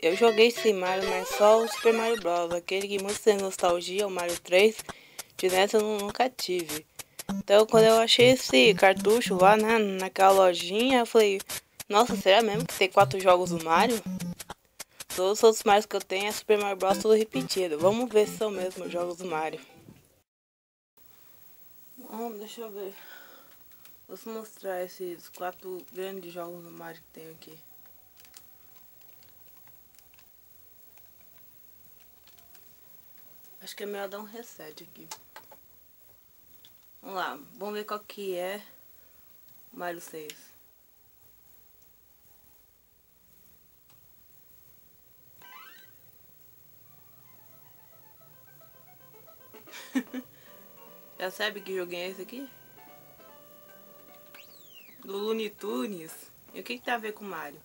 Eu joguei sim Mario, mas só o Super Mario Bros. Aquele que muito tem nostalgia, o Mario 3. De nessa eu nunca tive. Então quando eu achei esse cartucho lá, né, naquela lojinha, eu falei, nossa, será mesmo que tem 4 jogos do Mario? Todos os outros Marios que eu tenho é Super Mario Bros. Tudo repetido. Vamos ver se são mesmo os jogos do Mario. Deixa eu ver. Vou te mostrar esses 4 grandes jogos do Mario que tem aqui. Acho que é melhor dar um reset aqui. Vamos lá, vamos ver qual que é o Mario 6. Já sabe que joguinho é esse aqui? Do Looney Tunes. E o que tem a ver com o Mario?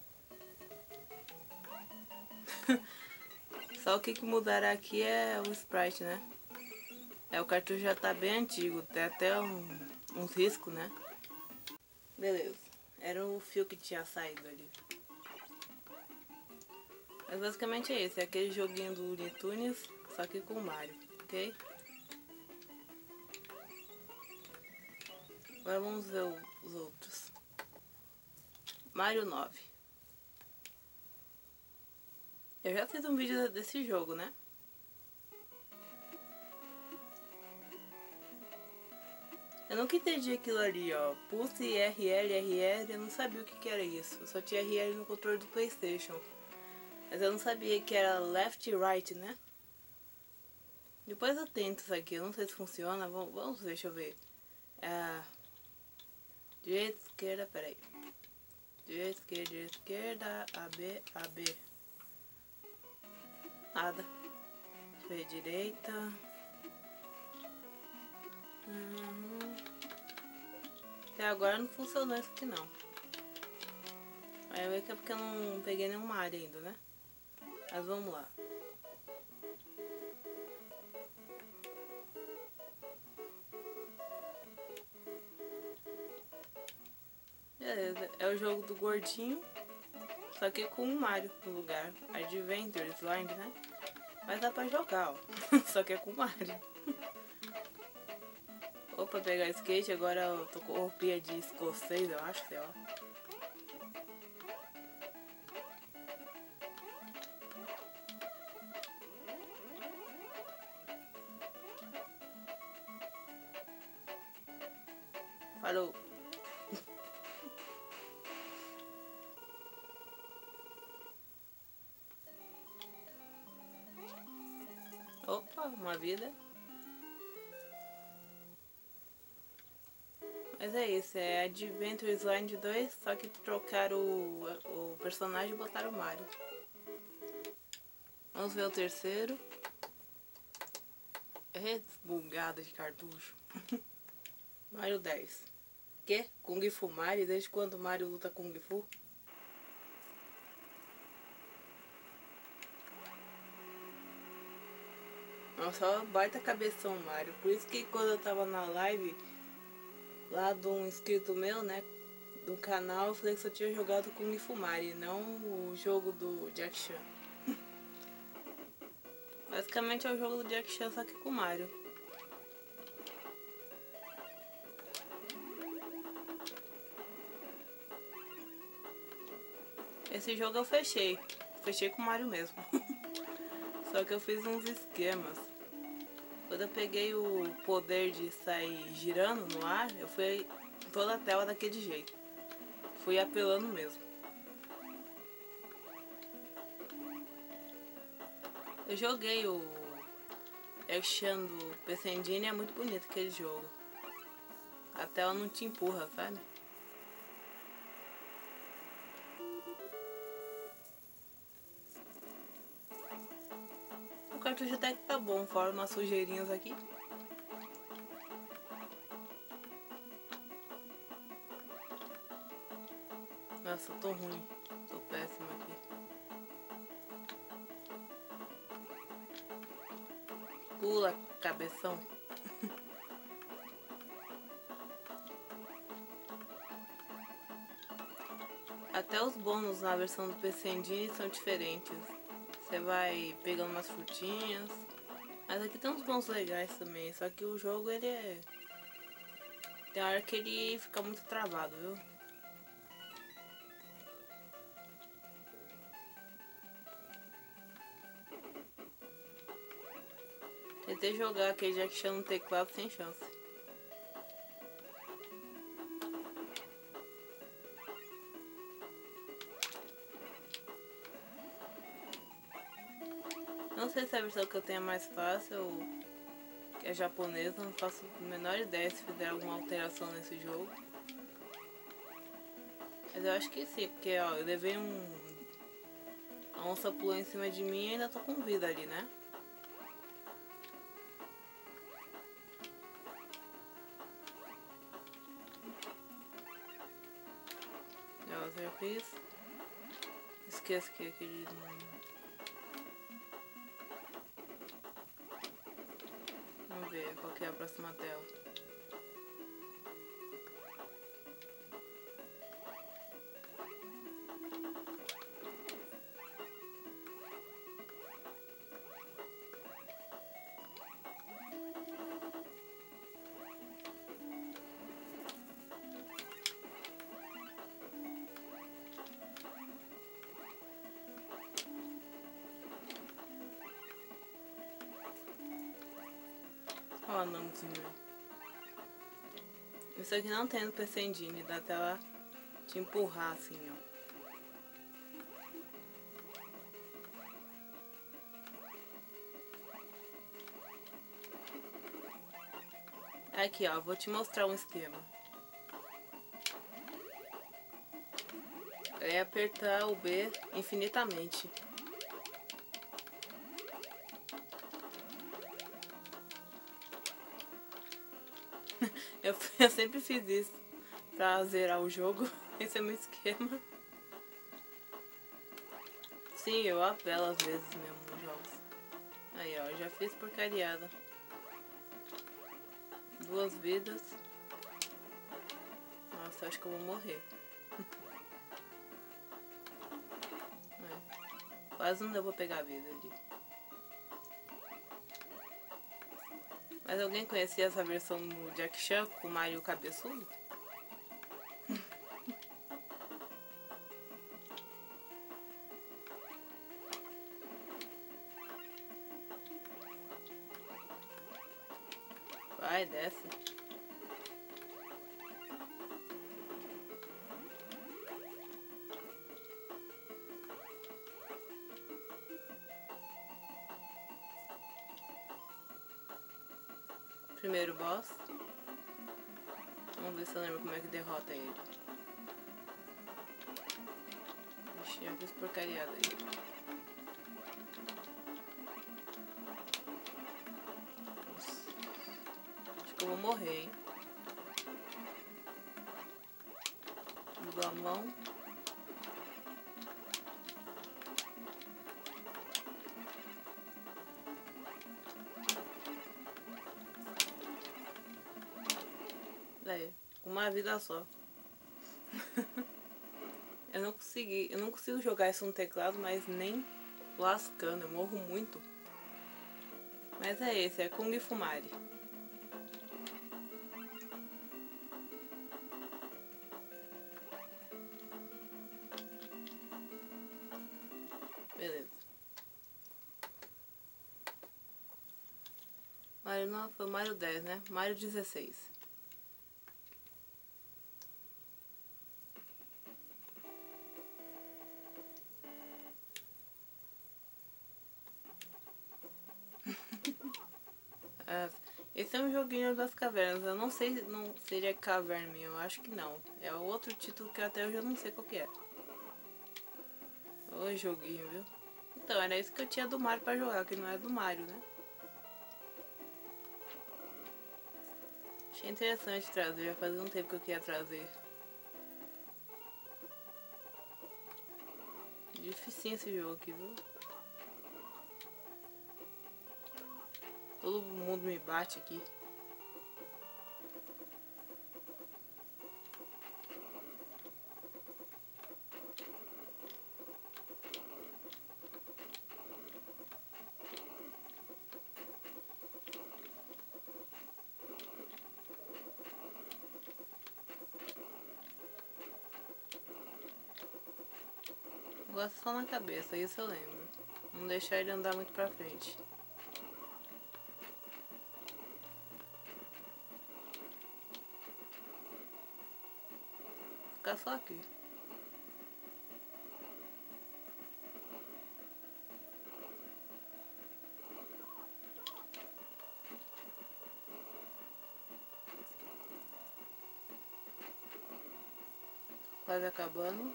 Só o que mudará aqui é o sprite, né? O cartucho já tá bem antigo, tem até uns riscos, né? Beleza, era o fio que tinha saído ali. Mas basicamente é esse, é aquele joguinho do Looney Tunes, só que com o Mario, ok? Agora vamos ver os outros. Mario 9. Eu já fiz um vídeo desse jogo, né? Eu nunca entendi aquilo ali, ó. Pulse RL, eu não sabia o que era isso. Eu só tinha RL no controle do PlayStation. Mas eu não sabia que era left e right, né? Depois eu tento isso aqui, eu não sei se funciona. Vamos ver, deixa eu ver. Direita, esquerda, peraí. Direita, esquerda, AB, AB. Nada. Deixa eu ver, direita. Até agora não funcionou isso aqui não. Aí eu vejo que é porque eu não peguei nenhuma área ainda, né? Mas vamos lá. Beleza, é o jogo do gordinho, só que com o Mario no lugar. Adventure Island, né? Mas dá pra jogar, ó. Só que é com o Mario. Opa, pegar skate, agora eu tô com roupinha de escocês, eu acho, sei lá. Falou. Opa, uma vida. Mas é isso, é Adventure Island 2, só que trocaram o personagem e botaram o Mario. Vamos ver o terceiro. É bugada de cartucho. Mario 10. Que? Kung Fu Mario? Desde quando o Mario luta Kung Fu? Nossa, baita cabeção Mario. Por isso que quando eu tava na live lá de um inscrito meu, né, do canal, eu falei que só tinha jogado Kung Fu Mario, não o jogo do Jack Chan. Basicamente é o jogo do Jack Chan, só que com Mario. Esse jogo eu fechei. Fechei com o Mario mesmo. Só que eu fiz uns esquemas. Quando eu peguei o poder de sair girando no ar, eu fui toda a tela daquele jeito. Fui apelando mesmo. Eu joguei o Action do PC Engine, é muito bonito aquele jogo. A tela não te empurra, sabe? O cartucho até que tá bom, fora umas sujeirinhas aqui. Nossa, eu tô ruim. Tô péssimo aqui. Pula, cabeção. Até os bônus na versão do PC Engine são diferentes. Você vai pegando umas frutinhas. Mas aqui tem uns bônus legais também. Só que o jogo ele é... Tem hora que ele fica muito travado, viu? Tentei jogar aquele Jack Chan no teclado sem chance. Não sei se a versão que eu tenho é mais fácil ou que é japonesa, não faço a menor ideia se fizer alguma alteração nesse jogo. Mas eu acho que sim, porque ó, eu levei a onça pulou em cima de mim e ainda tô com vida ali, né? Eu já fiz. Esqueço que aquele... Vamos ver qual que é a próxima tela. Ó, o nomezinho. Isso aqui não tem no PC Engine, dá até ela te empurrar assim, ó. Aqui, ó, vou te mostrar um esquema. É apertar o B infinitamente. Eu sempre fiz isso pra zerar o jogo. Esse é o meu esquema. Sim, eu apelo às vezes mesmo nos jogos. Aí, ó, já fiz porcariada. 2 vidas. Nossa, acho que eu vou morrer. É. Quase não deu pra pegar a vida ali. Mas alguém conhecia essa versão do Jack Chan com o Mario cabeçudo? Vai, desce. Primeiro boss. Vamos ver se eu lembro como é que derrota ele. Ixi, já fiz porcariada aí. Acho que eu vou morrer, hein? Mudou a mão. Daí, com uma vida só. Eu não consigo jogar isso no teclado, mas nem lascando, eu morro muito. Mas é esse, é Kung Fumari. Beleza. Mario não, foi o Mario 10, né? Mario 16. Esse é um joguinho das cavernas. Eu não sei se não seria Caverna, eu acho que não. É outro título que até hoje eu não sei qual que é. Ô joguinho, viu? Então, era isso que eu tinha do Mario pra jogar, que não é do Mario, né? Achei interessante trazer, já fazia um tempo que eu queria trazer. Dificinho esse jogo aqui, viu? Todo mundo me bate aqui. Gosto só na cabeça, isso eu lembro. Não deixar ele andar muito pra frente. Ficar só aqui. Quase acabando.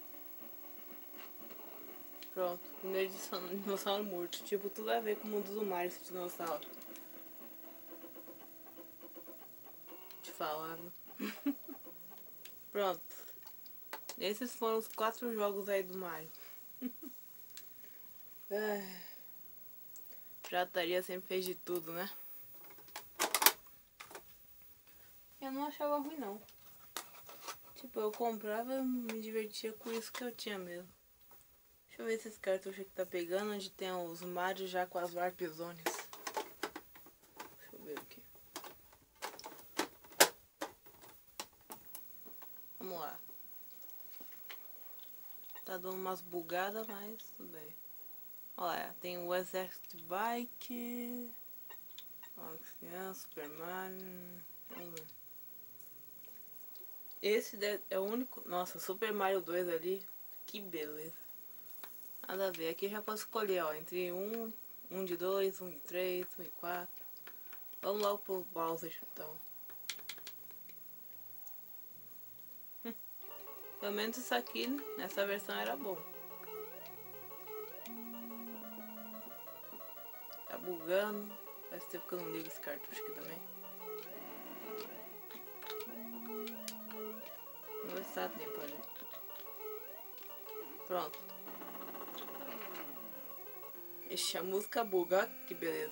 Pronto, primeiro dinossauro morto. Tipo, tudo a ver com o mundo do mar esse dinossauro. Te falava. Pronto. Esses foram os 4 jogos aí do Mario. Pirataria sempre fez de tudo, né? Eu não achava ruim, não. Tipo, eu comprava e me divertia com isso que eu tinha mesmo. Deixa eu ver se esse cartucho aqui tá pegando, onde tem os Mario já com as Warp Zones. Deixa eu ver aqui. Vamos lá. Tá dando umas bugadas, mas tudo bem. Olha, tem o Exército Bike. Olha, Super Mario. Vamos ver. Esse é o único. Nossa, Super Mario 2 ali. Que beleza. Nada a ver. Aqui eu já posso escolher, ó. Entre um de 2, um de 3, um de 4. Vamos logo pro Bowser, então. Pelo menos isso aqui, nessa versão, era bom. Tá bugando. Faz tempo que eu não ligo esse cartucho aqui também. Vamos ver se tá tempo ali. Pronto. Ixi, a música buga, que beleza.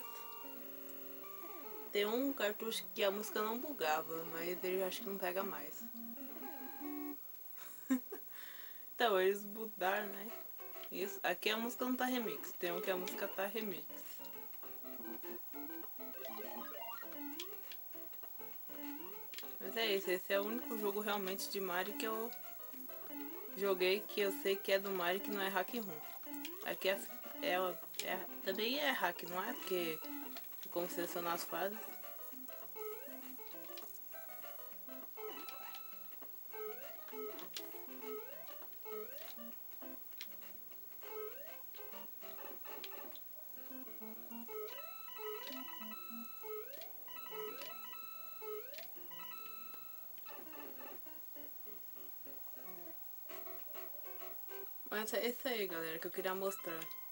Tem um cartucho que a música não bugava, mas ele acho que não pega mais. Então, eles mudaram, né? Isso. Aqui a música não tá remix. Tem um que a música tá remix. Mas é isso. Esse é o único jogo realmente de Mario que eu joguei que eu sei que é do Mario, que não é hack room. Aqui também é hack, não é? Porque é como selecionar as fases. Mas é isso aí, galera, que eu queria mostrar.